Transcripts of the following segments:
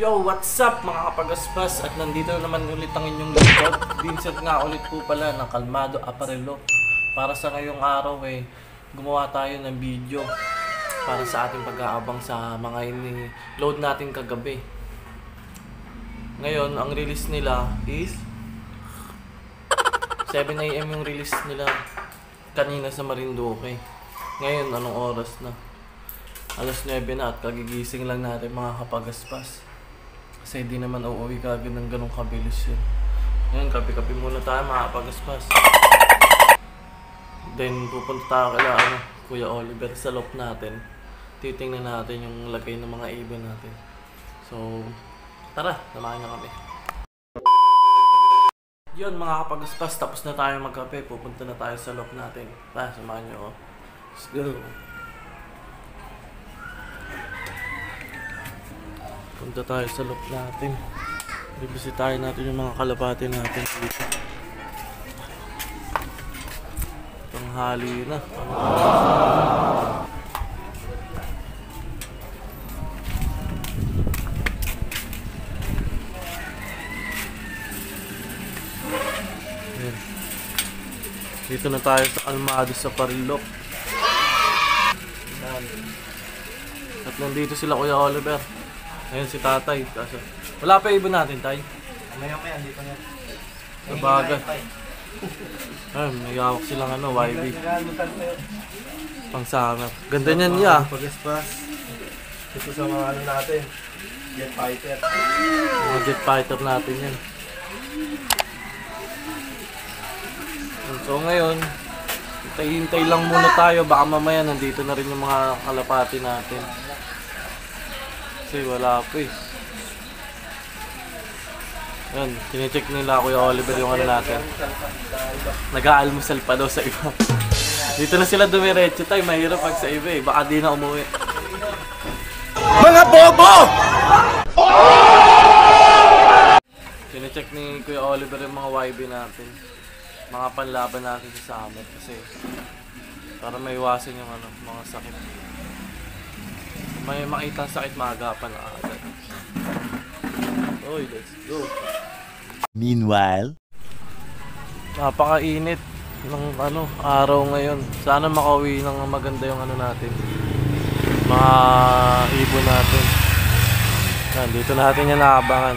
Yo, what's up mga kapagaspas? At nandito naman ulit ang inyong lingkod. Vincent nga ulit po pala ng Kalmado Aparelo. Para sa ngayong araw gumawa tayo ng video para sa ating pag-aabang sa mga ini-load natin kagabi. Ngayon, ang release nila is 7 AM yung release nila kanina sa Marinduque. Ngayon, anong oras na? Alas 9 na at kagigising lang natin mga kapagaspas. Kasi di naman uuwi kagad ng ganong kabilis yun. Ngayon, kape-kape muna tayo mga kapagaspas. Then, pupunta tayo kala Kuya Oliver sa loop natin. Titingnan natin yung lagay ng mga ibon natin. So, tara, samahan niyo kami. Yun mga kapagaspas, tapos na tayo magkape. Pupunta na tayo sa loop natin. Tara, samahan niyo ako. Let's go! Punta tayo sa loop natin. Bibisitahin natin yung mga kalapati natin dito. Tanghali na. Ayan. Dito na tayo sa Kalmado sa Parilok. At nandito sila Kuya Oliver. Ayun si tatay. Kaso, wala pa ibon natin, tay. Maya-maya, hindi pa yan. Nabaga. Ayun, may hawak silang YB. Pang summer. Ganda niyan niya. Pagaspas. Ito sa mga natin. Jet fighter. Mga jet fighter natin yan. So ngayon, hintay-hintay lang muna tayo. Baka mamaya nandito na rin yung mga kalapati natin. Kasi wala po Yan, kine-check nila Kuya Oliver yung natin. Nag-aalmusal pa daw sa iba. Dito na sila dumiretso tayo, mahirap pag sa iba baka di na umuwi. Mga bobo! Kine-check ni Kuya Oliver yung mga YB natin. Mga panlaban natin sa summer kasi para maiwasan yung mga sakit. May makita sakit maagapan na agad. Oy, let's go. Meanwhile, Napakainit ng araw ngayon. Sana makauwi ng maganda yung natin. Mga ibon natin. Yan, dito natin yan naabangan.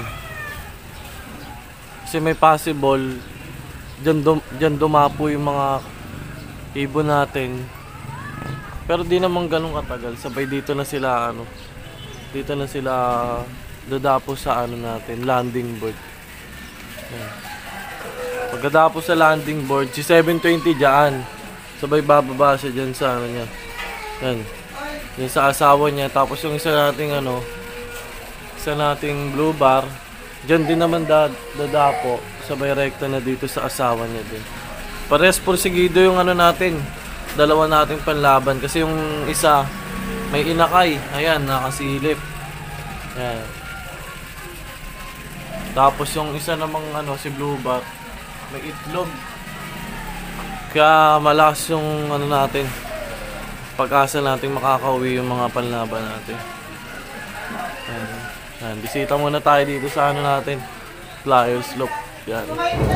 Kasi may possible dyan dumapo yung mga ibon natin. Pero di naman ganun katagal. Sabay dito na sila dito na sila dadapo sa natin, landing board. Yan. Pagkatapos sa landing board, si 720 dyan. Sabay bababa siya dyan sa niya. Yan. Yan sa asawa niya. Tapos yung isa nating blue bar, dyan din naman dadapo. Sabay rekta na dito sa asawa niya din. Pares porsigido yung natin. Dalawa nating panlaban. Kasi yung isa, may inakay. Ayan, nakasilip. Ayan. Tapos yung isa namang si blue bar, may itlog. Kaya malakas yung natin. Pag-asa natin makakauwi yung mga panlaban natin. Ayan. Ayan. Bisita muna tayo dito sa natin. Flyer slope. Yan.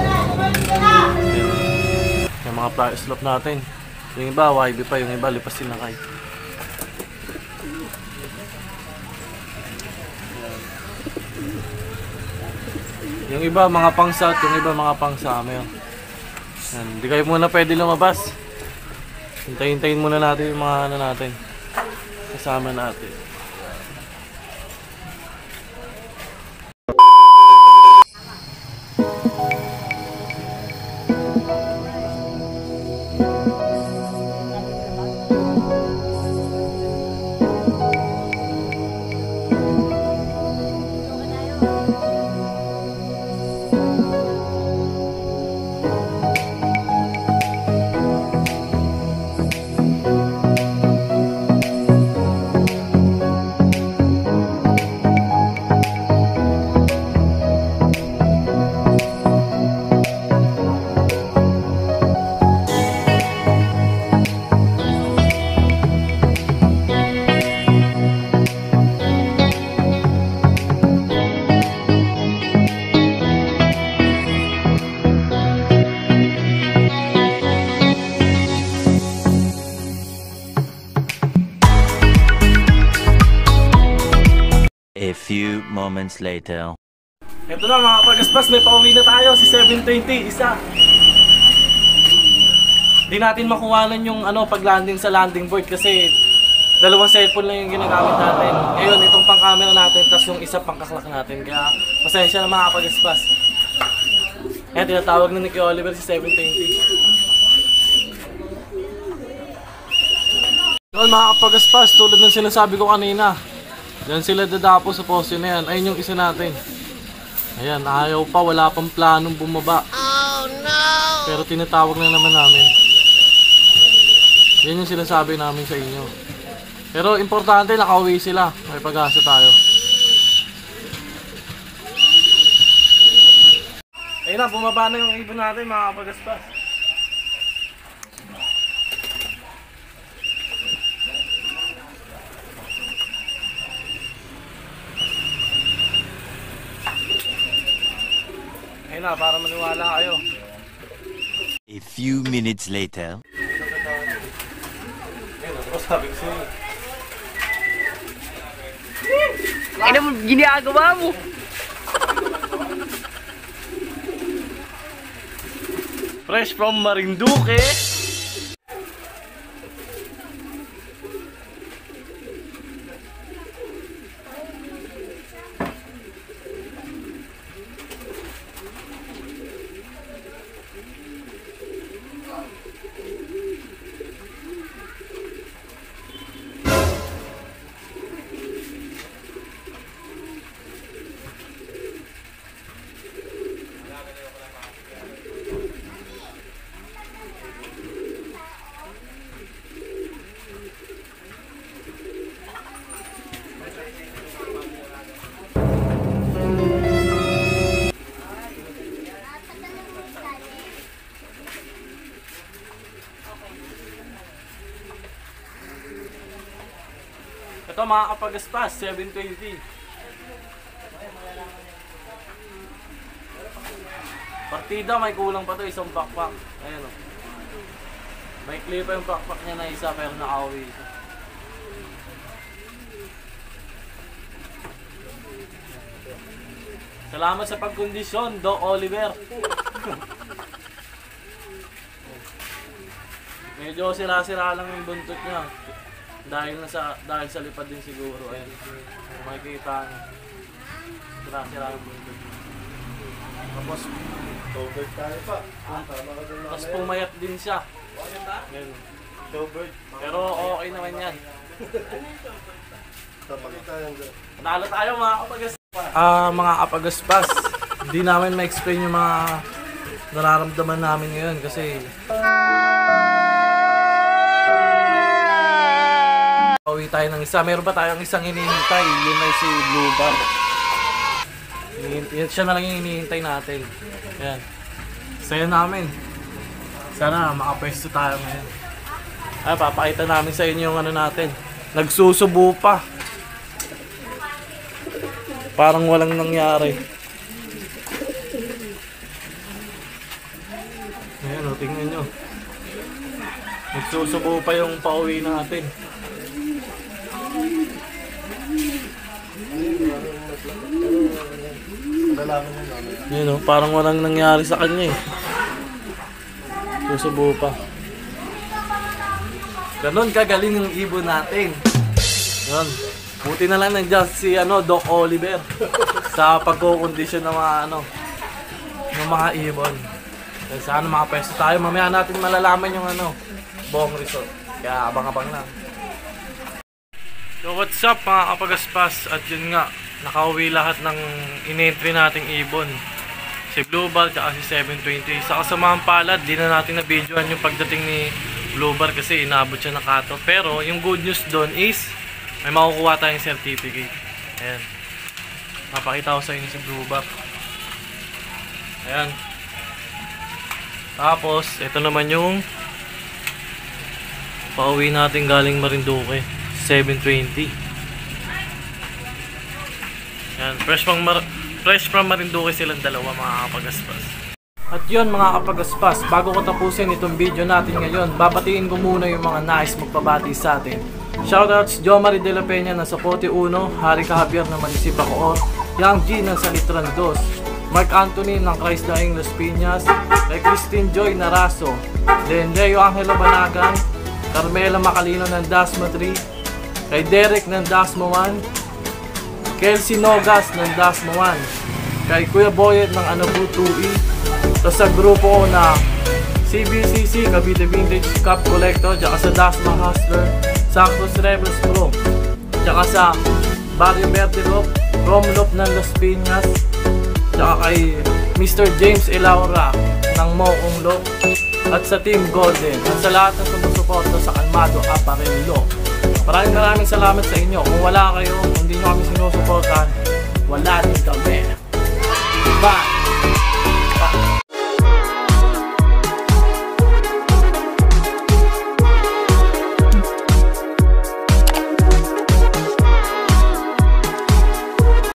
Yung mga flyer slope natin. Yung iba, YB pa. Yung iba, lipas sinakay. Yung iba, mga pang-south. Yung iba, mga pang-summer. Hindi kayo muna pwede lumabas. Hintayin muna natin yung mga natin. Kasama natin. moments later. Ito na mga kapagaspas, may pauwi na tayo, si 720, isa. Di natin makuhanan yung pag-landing sa landing board kasi dalawang cellphone lang yung ginagamit natin. Ngayon, itong pang camera natin, tas yung isa pang kaklak natin. Kaya pasensya na mga kapagaspas. Ayan, tinatawag na ni Kuya Oliver si 720. Noon mga kapagaspas, tulad ng sinasabi ko kanina, diyan sila dadapo sa poste na yan. Ayun yung isa natin. Ayan, ayaw pa, wala pang planong bumaba. Oh no! Pero tinatawag na naman namin. Yan yung sinasabi namin sa inyo. Pero importante, nakauwi sila. May pag-asa tayo. Ayun na, bumaba na yung ibon natin mga kapagaspas. Ayun na, para maniwala kayo. A few minutes later. Ayun na, sabi ko sa'yo. Ano mo ginagawa mo? Fresh from Marinduque. Ito mga kapagaspas, 720. Partida, may kulang pa to, isang backpack. Ayan o. May clear pa yung backpack niya na isa pero nakauwi isa. Salamat sa pagkondisyon, Doc Oliver. Medyo sira-sira lang yung buntot niya. Dahil sa lipad din siguro. Ayan. Kung makikita nyo. Sira-sira yung buntot. Tapos Showbird tayo pa. Tama ka dun Tapos mamaya. pumayat din siya. Ganun. Showbird. Pero okay naman yan. Tapakita yan dyan. Panalo tayo mga kapagaspas. Mga kapagaspas. Hindi namin ma-explain yung mga nararamdaman namin ngayon kasi pauwi tayo ng isa. Meron pa tayong isang hinihintay. Yun ay si Blue Bar. Siya na lang yung hinihintay natin. Ayan. Saya namin. Sana makapwesto tayo ngayon. Ay, papakita namin sa inyo yung natin. Nagsusubo pa. Parang walang nangyari. Ayan o, tingnan nyo. Nagsusubo pa yung pauwi natin. Malalaman mo namin. Ayan o, parang walang nangyari sa kanya eh. Susubo pa. Ganon kagaling yung ibon natin. Ganon. Buti na lang nandiyan si Doc Oliver sa pagkukondisyon ng mga ng mga ibon. Kaya sana makapwesto tayo. Mamaya natin malalaman yung buong resort. Kaya abang-abang lang. So what's up mga kapagaspas? At yun nga, nakauwi lahat ng in-entry nating ibon. Si Blue Bar at si 720. Sa kasamaang palad, di na natin na-videoan yung pagdating ni Blue Bar kasi inabot siya ng kato. Pero yung good news doon is may makukuha tayong certificate. Ayan. Mapakita ko sa inyo si Blue Bar. Ayan. Tapos, ito naman yung pauwi natin galing Marinduque. 720. Ayan. Fresh from Marinduque silang dalawa mga kapagaspas. At yun mga kapagaspas, bago ko tapusin itong video natin ngayon, babatiin ko muna yung mga nice magpabati sa atin. Shoutouts Jomari De La Peña na sa Pote Uno, Harry Javier na Manisip Bacoor, Yang G ng Salitran 2, Mark Anthony ng Christ Daing Las Piñas, kay Christine Joy Naraso, then Leo Angelo Banagan, Carmela Macalino ng Dasma 3, kay Derek ng Dasma 1, Kelsey Nogas ng Dasma 1, kay Kuya Boyet ng Anabu 2E, tapos sa grupo ko na CBCC, Cavite Vintage Cup Collector, tsaka sa Dasma Hustler, Sacros Rebels Pro, tsaka sa Barrio Verde Lop, Romlop ng Las Piñas, tsaka kay Mr. James Elaura ng Moong Lop, at sa Team Golden, at sa lahat ng sumusuporta sa Kalmado Aparello. Maraming salamat sa inyo. Kung wala kayo, hindi nyo kami sinusuportahan, wala din kami. Bye!